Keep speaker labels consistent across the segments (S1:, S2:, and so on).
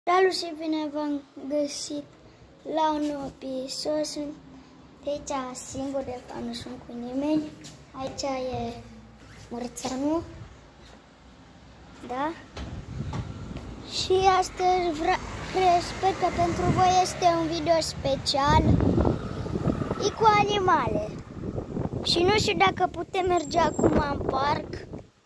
S1: Salut și bine v-am găsit la un nou episod. Sunt aici singur, de fapt nu sunt cu nimeni. Aici e Mărțanu. Da? Și astăzi sper că pentru voi este un video special. E cu animale. Și nu știu dacă putem merge acum în parc.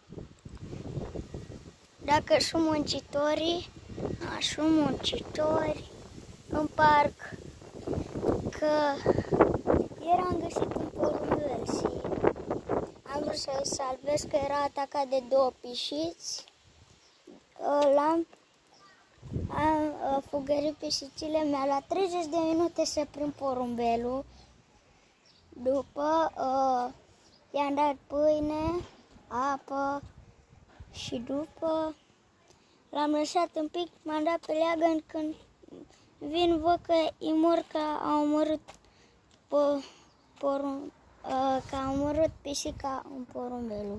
S1: Dacă sunt muncitorii. Sunt muncitori în parc, că ieri am găsit un porumbel și am vrut să-l salvez, că era atacat de două pisici. Am fugărit pisicile, mi-a luat 30 de minute să prind porumbelul. După i-am dat pâine, apă și după l-am lăsat un pic, m-am dat pe leagăn, când vin văd că e mor, că a omorât pisica în porumbelul.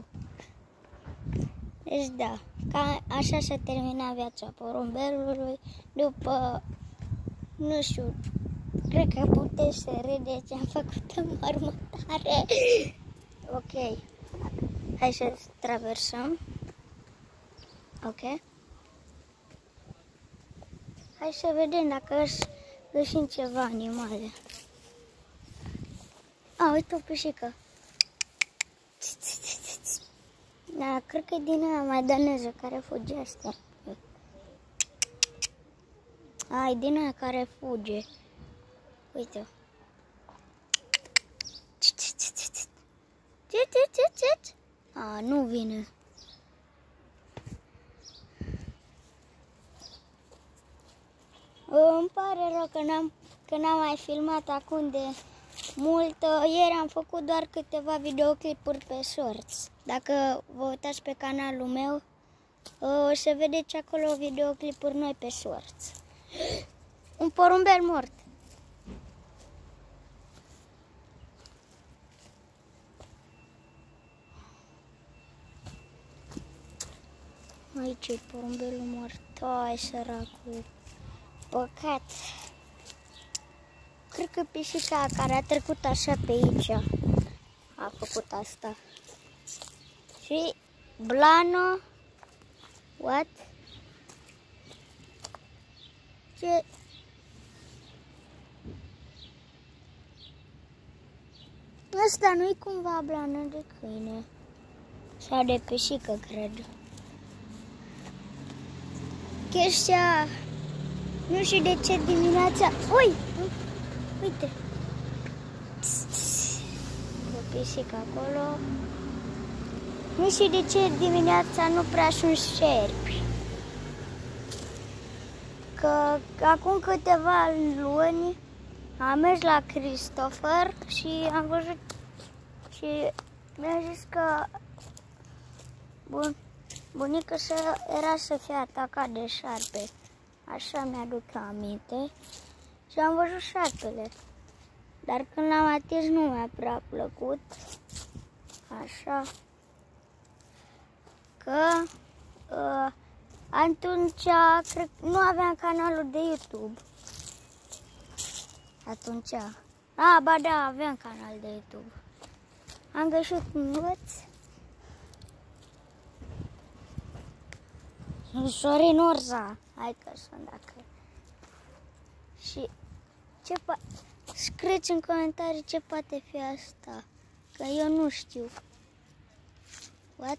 S1: Deci da, așa s-a terminat viața porumbelului. După, nu știu, cred că puteți să râdeți, am făcut înmormântare. Ok, hai să traversăm. Ok. Hai să vedem dacă găsim ceva animale. Uite o pisică. Da, cred că e din aia maidaneză care fuge asta. E din aia care fuge. Uite. Nu vine. Îmi pare rău că n-am mai filmat acum de mult. Ieri am făcut doar câteva videoclipuri pe Shorts. Dacă vă uitați pe canalul meu, o să vedeți acolo videoclipuri noi pe Shorts. Un porumbel mort. Aici e porumbelul mort. Ai, săracul. Păcat. Cred că pisica care a trecut așa pe aici a făcut asta. Și Blano. What? Ce? Asta nu-i cumva blană de câine. Sau de pisică, cred. Chestia... Nu știu de ce dimineața... Uite! O pisică acolo. Nu știu de ce dimineața nu prea sunt șerpi. Că acum câteva luni am mers la Christopher și am văzut și mi-a zis că bunica era să fie atacat de șarpe. Așa mi-aduc aminte. Și am văzut șarpele. Dar când l-am atins nu mi-a prea plăcut. Așa. Că atunci cred că nu aveam canalul de YouTube. Atunci. Ba da, aveam canal de YouTube. Am găsit un învăț. Sorin Orza. Hai că sunt dacă. Și scrieți în comentarii ce poate fi asta. Că eu nu știu. What?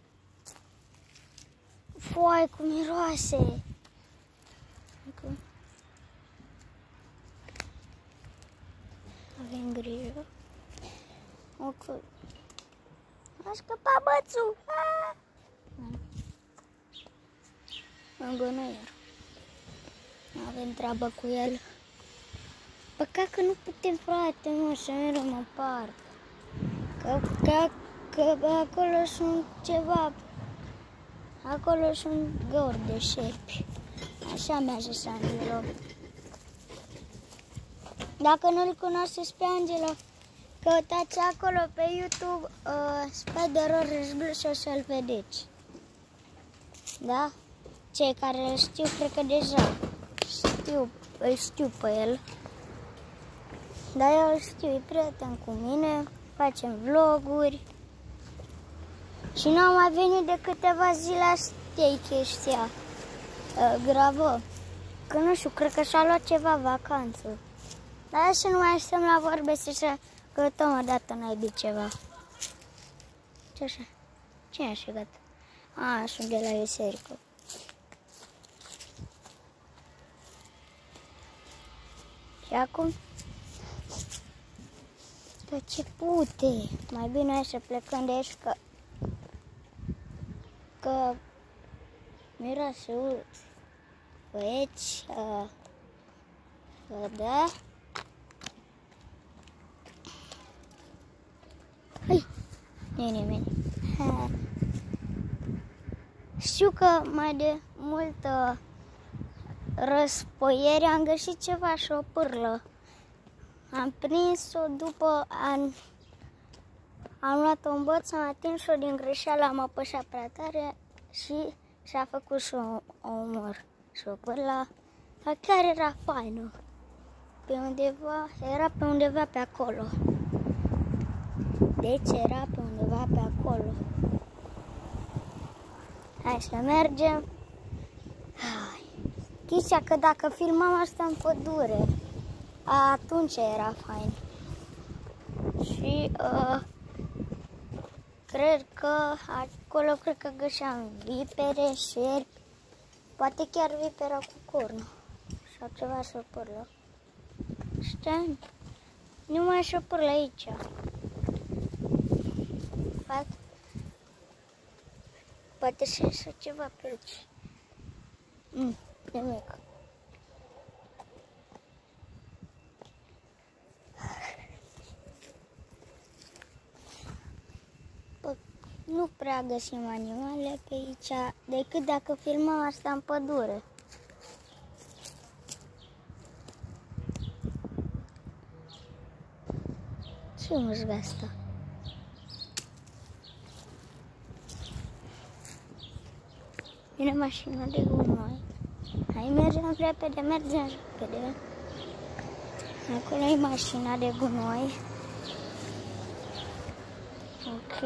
S1: Foai, cum miroase. Avem grijă. Ok. A scăpat bățul. În gunoier. Avem treabă cu el. Păcat că nu putem, frate, să mergem în parc. Că acolo sunt ceva. Acolo sunt găuri de șerpi. Așa mi-a zis Angelo. Dacă nu-l cunoașteți pe Angelo, căutați acolo pe YouTube Spider-Horrors Blue și o să-l vedeți. Da? cei care îl știu, cred că deja îl știu pe el. Dar eu îl știu, e prieten cu mine, facem vloguri. Și nu am mai venit de câteva zile, asta e chestia gravă. Că nu știu, cred că și-a luat ceva vacanță. Dar așa nu mai stăm la vorbe să căutăm o dată naibii ceva. Ce așa? Cine a șegat? A, sunt de la biserică. Și acum? Dar ce pute! Mai bine hai să plecăm de aici că miroase urât. Băieți, da? Hai, nu-i nimeni. Știu că mai de mult răspoieri am găsit ceva și o pârlă. Am prins-o după am luat-o în boț, am atins-o din greșeală, am apăsat prea tare și s-a făcut și o omor. Și o pârlă chiar era faină. Pe undeva, era pe undeva pe acolo. Deci era pe undeva pe acolo. Hai să mergem. Hai. Chestia că dacă filmam asta în pădure, atunci era fain. Și cred că acolo găseam vipere, șerpi, poate chiar vipera cu cornă sau ceva șopârlă. Stai, nu mai șopârlă aici. Poate să iasă ceva pe aici. Nimic. Nu prea găsim animale pe aici, decât dacă filmăm asta în pădure. Ce mușga asta? Vine mașina de gunoi. Hai, mergem repede, mergem repede. Acolo e mașina de gunoi. Ok.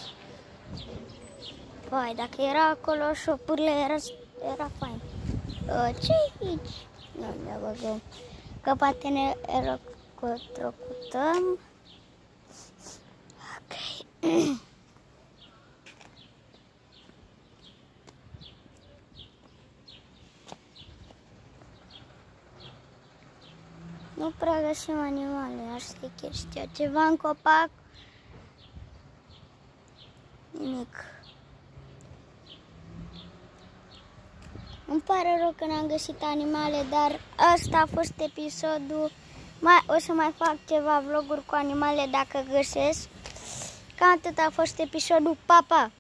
S1: Păi, dacă era acolo șopurile, era fain. Ce-i aici? Nu ne băgăm. Că poate ne electrocutăm. Ok. Nu prea găsim animale, asta e chestia. Ceva în copac. Nimic. Îmi pare rău că n-am găsit animale, dar asta a fost episodul. O să mai fac ceva vloguri cu animale dacă găsesc. Cam atât a fost episodul. Pa, pa!